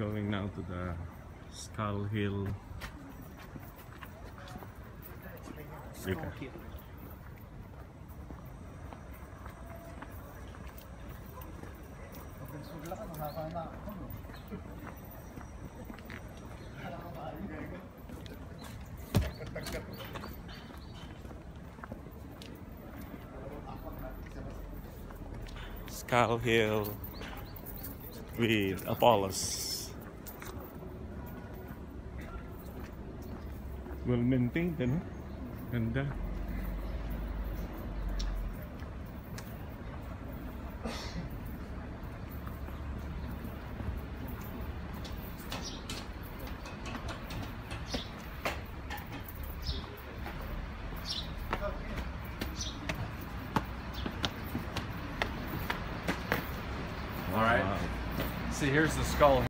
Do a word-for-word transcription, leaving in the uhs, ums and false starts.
going now to the Skull Hill. Skull Hill. Skull Hill with Apollos. Well maintained, ano? Ganda. All right. Wow. See, here's the skull.